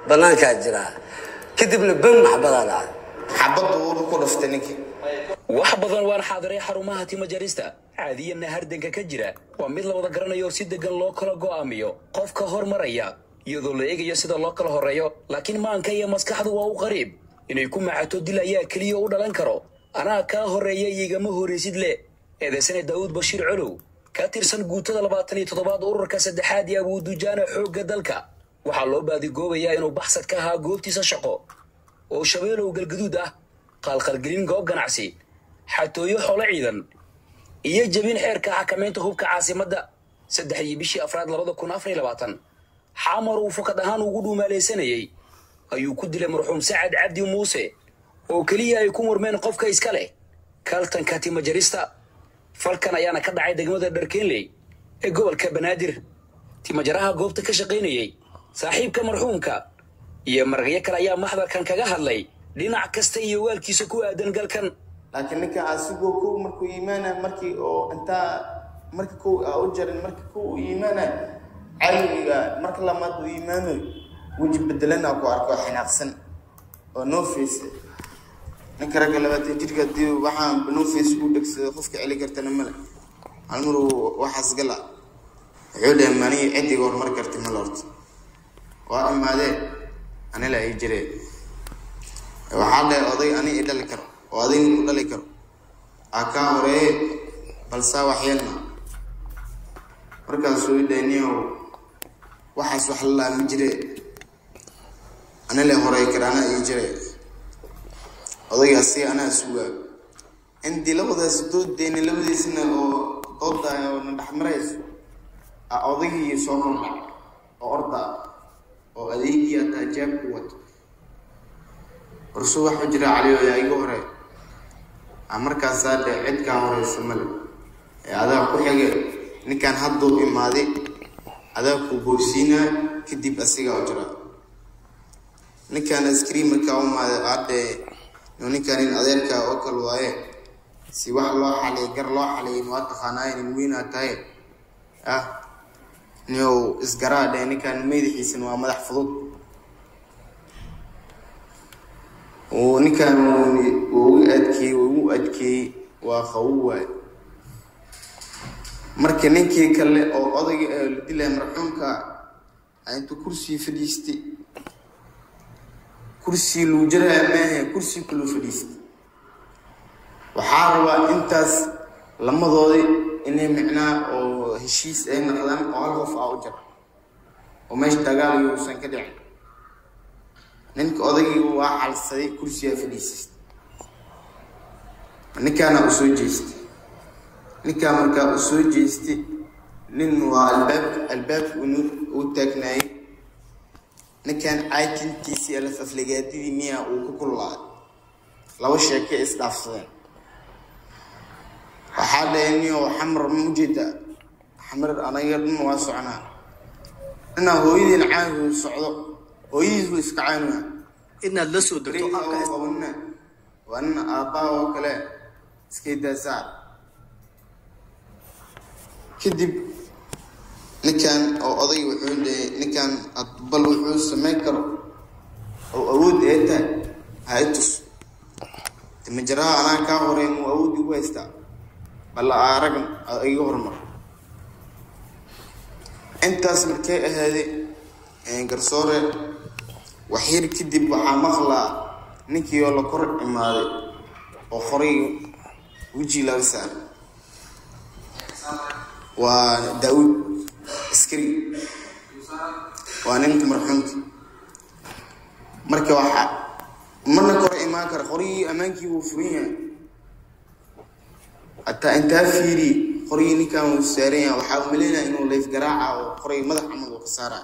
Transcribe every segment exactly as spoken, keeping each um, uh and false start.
بنان كاجرا كدب لبن محبضة العاد حبض وركو دفتنك وحبضا وان حاضري حرمها تيما جاريستا عاديا هردنك كجرا ومثل ودا غرانيو سي دغان لو كلا غواميو قفكا هورماريا iyadoo la eegayo sida loo kala horeeyo laakiin maanka iyo maskaxdu waa u qariib inay ku macato dil ayaa kaliya u dhalan karo anaa ka horeeyay igama horeysid le eedeysana Daawud Bashiir Culuw ka tirsan guutada labaatan iyo toddobaad ururka saddexaad ee Abu Dujaana xoogga dalka waxaa loo baadi goobayaa inuu baxsad ka ahaa goobtiisa shaqo oo shabeelow galgaduud ah qalqalgelin goob ganacsi xatooyo xoolo ciidan iyo jabin xeerka xakameynta hubka caasimadda saddex iyo bishii afraad labada kun afar iyo labaatan xamar uu fakad ahaan ugu dhuumaaleysanayay ayuu ku dilay marxuum Saacad Cabdi Muuse oo kaliya ay ku murmeen qofka iska leh kaltanka Timo Jarista falkan ayaana ka dhacay degmada Dharkeenley ee gobolka Banaadir Timo Jaraha goobta ka shaqeynayay saaxiibka marxuumka iyo maragyo kale ayaa maxdarkan kaga hadlay dhinac kasta iyo waalkiisa ku aadan galkan laakiin ninka asigo ku markuu iimaana markii oo inta markii ku u jarin markii ku iimaana عيوغا مرك لما دو إيمانو وجب بدلنا أكو أركو حناقسن ونوفيس نكرك لما تجيك ديو وحام بنوفيس ودك خوفك عليك ارتنملا عمرو وحس قلا عود ماني عدي غور مرك ارتملورت وأما ذي أنا لا يجري وحاله أضي أنا إدل كر وأضي إدل كر أكامري بلسا وحيلنا مركز سويدانيو waxaas wax la ma jire ana le horay karana yijire odaygaasi ana suuga indi labadaas doodeen labadiisna oo doodayo oo dhaxmareys odaygi soo noqda oo orda oo adeegiya taajab quwad ursu wax jira caliyo yaa igu horay amarkaas aad cid ka horeysa mal ee adaa ku xigay ninkan haddu imaaday هذا كوبوسينا كديب أسيغا وجرا نكان اسكريم كاوم عاد نكان الأذير كأكل واي سواء الله عليه جر الله عليه نوات خناين وين أتاي آه نيو إسقرا ده نكان ميد حسن وما يحفظه ونكان وأدكي وأدكي وخوّا marka ninkii kale oo odayga la dilay marxuumka intuu kursi fadhiistay kursi loo jiray maahe kursi kullu fadhiistay waxa raba intaas lamadoodii inay macnaa oo heshiis ay noqdaan oo hal qof ah u jira oo meesh dagaal iyo san ka dhicin ninka odayga waa xalsaday kursi fadhiistay ninkaana u soo jeestay ninka marka uu soo jeestay nin waa albaab albaab uu taagnay ninkan aytintiisi ala fafligaadii miya uu ku kulaa laba sheekay isdhaafsadeen waxa leeyahay xamr mujida xamr anaga dhan waa socnaa ana hooyadeen caahu socdo hooyadiisu iska caanuna inaad la soo degto afka isqabna wana aabaa kale iskayda saa كدب نكان أو أضي وحول نكان أطبل وحول سماكر أو أود إيتا هايتوس تمجرها أنا كاورين وأود ويستا بلا أرجم أيوه رمر أنت اسمك كي هذه إنجرسورة وحير كدب وحمخلا نكي ولا كرق ماذا وخري وجي لابسان وداود اسكري واننت مرحمت مركه waxa marna kor imaan kar qori amaankii uu furiyaa ata inta fiiri qori ninkan uu saaraya waxa uu maleeyaa inuu leef garaaca oo qori madax amal uu qasaara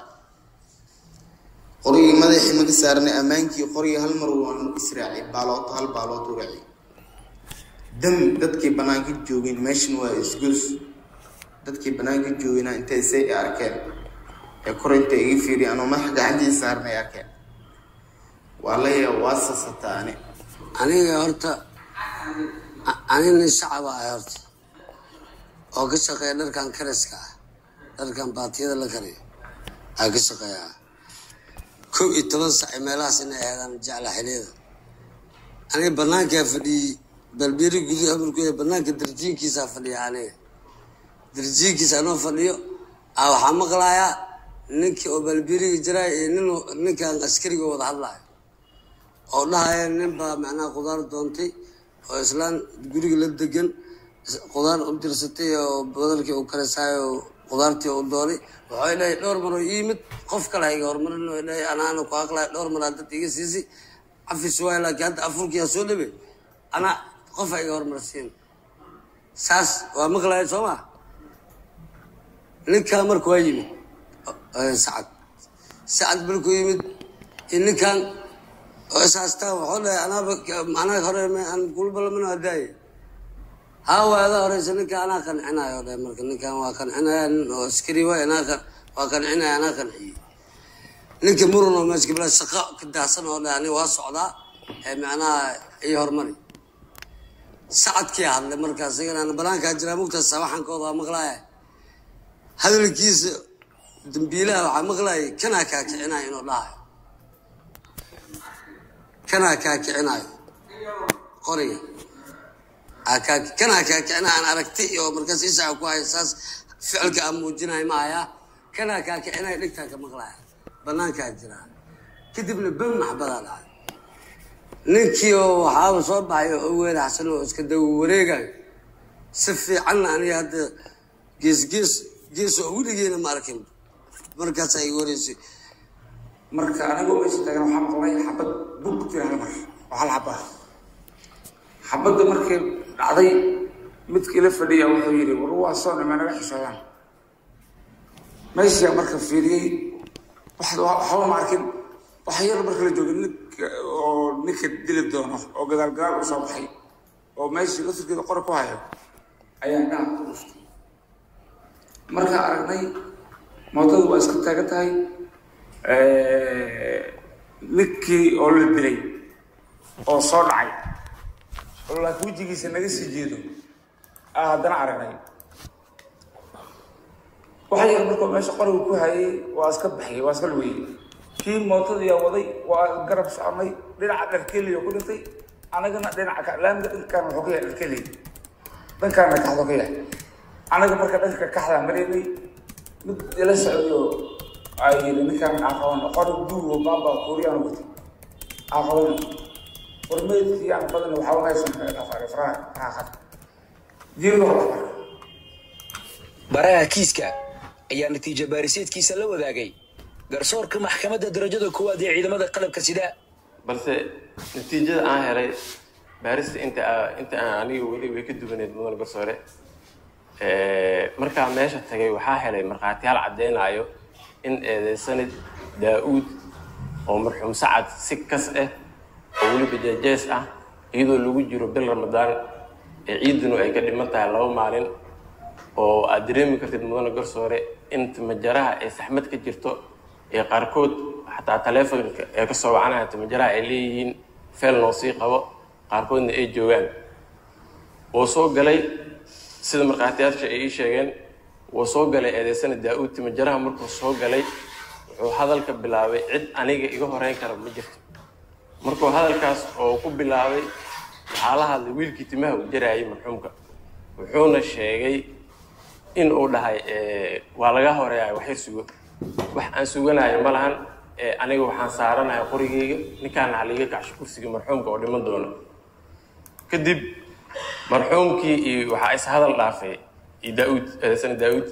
qori madaxii ma ka saarnay amaankii qori hal mar uu israaci baaloot hal baaloot uu raaci dam dadkii banaanka joogin meeshan waa isgoos dadkii banaanka joogina intay say arkeen ee korinta ii fiiri anoo ma gacantii saarnay arkeen walaa waasasataani aniga horta anina shacaba ay horta oo ka shaqeeya dharkan karaska dharkan baatiyada la kariyo ay ka shaqeeyaa كو يتمن ساعة ملاس إن هذا جعل حليله أنا برنامج فدي بالبيري جدي قبل كده برنامج درجين كيسا فدي يعني درجين كيسا نو فديو أو حمق لايا نك أو بالبيري جراي إنه نك عسكري جوا الله أو لا هاي نبى معنا خضار دونتي أو إسلام جوري للدجن خضار أبدرستي أو بدل كي أكرساي أو خضارتي أو دوري وعيله دور مرة يمت قف كلا يجور مرة إنه أنا أنا كواكلا دور مرة تيجي سيسي عفي شوية لكن أنت أفرك يا سولبي أنا قف يجور مرة سين ساس ومغلا يسوع لين كامر كويمي سعد سعد بالكويمي إن كان أساسته وحوله أنا بك أنا خرج من أنا كل بلا من هداي هاو هذا رئيس إنك أنا كان عناية ولا مرك إنك أنا كان عناية وسكري وأنا كان وكان عناية أنا كان حي إنك مرنا ماسك بلا سقاء كده حسن ولا يعني واسع معنا يهرمني سعد كي هذا مركز أنا بلانك أجرا مقتص سواحن كوضا مغلاي هذا الكيس دمبيله وعمغلاي كنا كاك عناية إنه الله كنا كاك عناية قرية أكاك كنا كاك أنا أنا أركتي يوم مركز يسعى كويس أساس فعلك أموجنا معايا كنا كاك عناية لك كاك مغلاي بنان كاجرا كتبنا بم محبلا لا نكيو وحاول صوب هاي أول حسن واسكدو وريجا سفي عنا أنا هذا جيس جيس جيس أولي جينا ماركين مركز أيوريسي marka anigu meesha tagan waxaan maqlay xabad bug tiraan mar waxa la xabaa xabada markay dhacday midkii la fadhiya wuxuu yiri war waa soo naga xisayaan meesha marka fiiriyay waxa waxa ma arkin waxa yar marka la joogay oo ninka dili doono oo gadaal gadaal u soo baxay oo meesha la sirkeeda qor ku hayo ayaa dhac ku dhuftay marka aragnay mootadu waa iska taagan tahay ninkii oo la dilay oo soo dhacay oo la wajigiisa naga sii jeedo ah haddana aragnay waxa yar markuu meesha qoriga ku hayay waa iska baxay waa iska luwayay kii mootada yaa waday waa garab soconay dhinaca dharkeeliyo ku dhintay anagana dhinaca ka laamida dhankaan wuxuu ka yahay dharkeeliyo dhankaana kaxdo ka yahay anaga marka dhanka kaxda mareynay mid ila socdayo ay ninkaan aqoon qori duubo baba Korean wati aqoon warmeedkii aan badan waxa uu haysan ka faaray faraha aqad jiro baraha kiiska ayaa natiijo baariseedkiisa la wadaagay garsoorka maxkamadda darajada koowaad ee ciidamada qalabka sida balse natiijada aan helay baarista inta inta anigu weli way ka duwaneed mudan garsoore ee marka meesha tagay waxa helay marqaatiyaal cadeynayo in eedeysanayd Daawud oo marxuum Sacad si kas ah oo wali bijajees ah iyadoo lagu jiro bil Ramadaan ee ciidinu ay ka dhimantahay laba maalin oo aad dareemi kartid mudan garsoore inta majaraha ay saxmad ka jirto ee qaarkood xataa taleefanka ee ka soo wacanaha inta majaraha ay leeyihiin feel noo sii qabo qaarkoodna ay joogaan oo soo galay sida marqaatiyaasha ay sheegeen وصو galay eedeysana Daawud timajaraha markuu soo galay wuxuu hadalka bilaabay cid aniga iga horeyn kara ma jirto markuu hadalkaas oo ku bilaabay xaalaha wiilkii timaha u jaraayay marxuumka wuxuuna sheegay in uu dhahay ee waa laga horeeyay wax sugo wax aan suganayo malahan ee aniga waxaan saaranahay qorigeyga ninkaan haliga kacsho kursiga marxuumka oo dhiman doona kadib marxuumkii waxa is hadal dhaafay Daawud eedeysana Daawud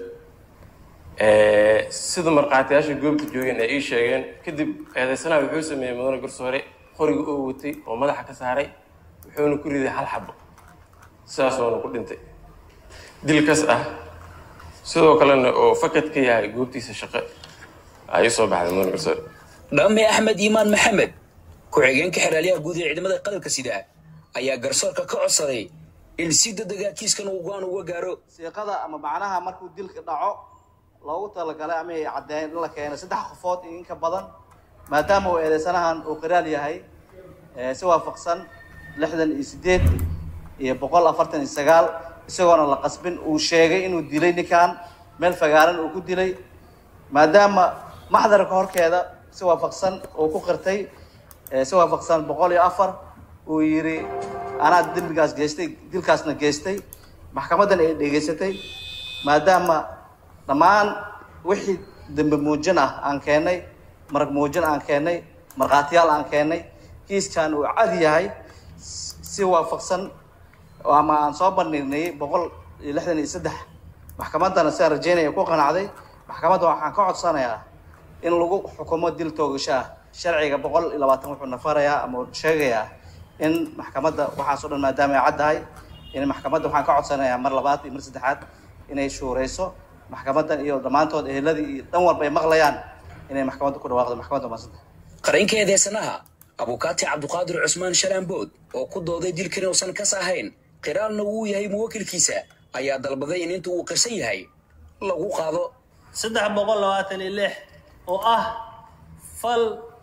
ee sida marqaatiyaasha goobta joogeen ay sheegeen kadib eedeysana wuxuu sameeyay mudan garsoore qoriga oo watay oo madaxa ka saaray wuxuuna ku riday hal xabo saas oo ku dhintay dilkaas ah sidoo kalena oo fakad ka yahay goobtiisa shaqo ay soo baxday mudan garsoore Dhame Ahmed Iman Maxamed ku xigeenka xiraalyaha guud ee ciidamada qalabka sida ayaa garsoorka ka codsaday in si degdeg kiiskan uu go'aan uga gaaro siiqada ama macnaha markuu dilka dhaco loogu talagalay ama ay cadeyn la keenay saddex qofood in ka badan maadaama uu eedeysanahan uu qiraal yahay ee si waafaqsan lixdan iyo sideed iyo boqol afartan iyo sagaal isagoona la qasbin uu sheegay inuu dilay ninkan meel fagaaran uu ku dilay maadaama maxdarka horkeeda si waafaqsan oo ku qirtay si waafaqsan boqol iyo afar uu yiri anaa dembigaas geystay dilkaasna geystay maxkamadan ay dhageysatay maadaama dhammaan wixii dambi muujin ah aan keenay marag muujin aan keenay marqaatiyaal aan keenay kiiskan uu cad yahay si waafaqsan ama aan soo bandhignay boqol iyo lixdan iyo saddex maxkamadana si rajaynaya ku qanacday maxkamadda waxaan ka codsanayaa in lagu xukumo dil toogasho ah sharciga boqol iyo labaatan wuxuu nafarayaa ama sheegayaa in maxkamadda waxaas oo dhan maadaama ay caddahay in maxkamadda waxaan ka codsanayaa mar labaad iyo mar saddexaad inay shuurayso maxkamaddan iyo dhammaantood eheladii iyo dhan walba ay maqlayaan inay maxkamadda ku dhawaaqdo maxkamadda maasanta qareenka eedeysanaha abukaati cabdiqaadir cusmaan shalaanbood oo ku dooday dilkan uusan kas ahayn qiraalna uu yahay muwakilkiisa ayaa dalbaday in inta uu qirsan yahay lagu qaado saddex boqol labaatan iyo lix oo ah fal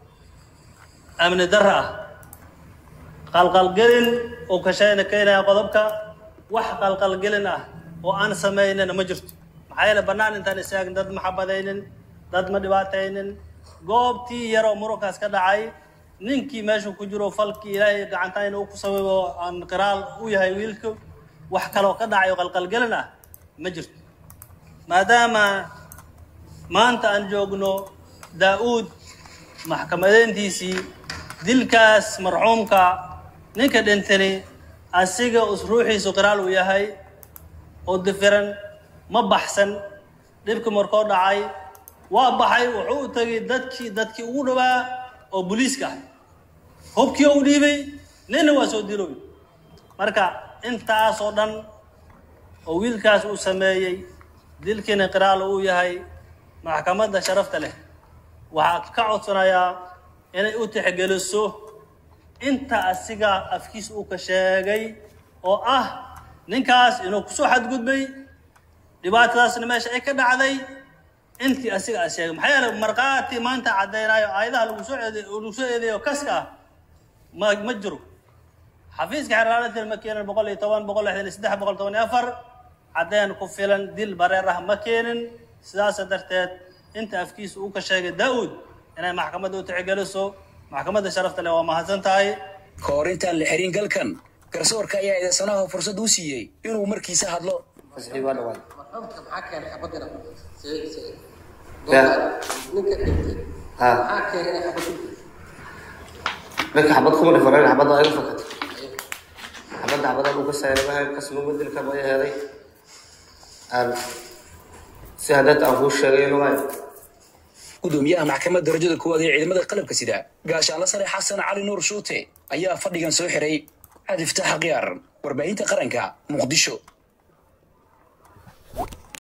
amni darro ah qalqalgelin oo ka shayna keenaya qodobka wax qalqalgelin ah oo aan samaynana ma jirto maxaa yeele bannaan intaan istaagin dad ma xabadaynin dad ma dhibaataynin goobtii yaroo murankaas ka dhacay ninkii meeshu ku jiro falkii ilaahay gacantayna uu ku sababo aan qiraal u yahay wiilka wax kaloo ka dhacay oo qalqalgelin ah ma jirto maadaama maanta aan joogno daa'uud maxkamadeyntiisii dilkaas marxuumka ninka dhintani asiga ruuxiisu qiraal uu yahay oo difiran ma baxsan dhibka markoo dhacay waa baxay wuxuu u tagay dadkii dadkii ugu dhawaa oo booliiska ah hubkii uu dhiibay nina waa soo diroy marka intaas oo dhan oo wiilkaas uu sameeyey dilkiina qiraal uu yahay maxkamadda sharafta leh waxaa ka codsanayaa inay u tixgeliso inta asiga afkiis uu ka sheegay oo ah ninkaas inuu kusoo xadgudbay dhibaatadaasna meesha ay ka dhacday intii asiga a sheegay maxaa yeele markhaati maanta caddaynayo aayadaha lagu soo eedeey lagu soo eedeeyo kaska ah ma ma jiro xafiiska xeraaladii ma keenin boqol iyo toban boqol lixdan iyo saddex boqol toban iyo afar caddayn ku filan dil bareer ah ma keenin sidaas darteed inta afkiisa uu ka sheegay daa'uud inay maxkamadda u tixgeliso maxkamadda sharafta leh waa mahadsan tahay ka hor intaan la xirin galkan garsoorka ayaa eedeysanaha fursad u siiyey inuu markiisa hadlo ninka xabad kuma dhifaran xabadda ay u fakatay xabadda xabadda uu ka saaray kasma bedelka ma yahay aan si hadda aan ku sheegay inuu ay gudoomiyaha maxkamadda darajada koowaad ee ciidamada qalabka sida gaashaanle sare xasan cali nuur shuute ayaa fadhigan soo xiray cad iftaax qiyaar warbaahinta qaranka muqdisho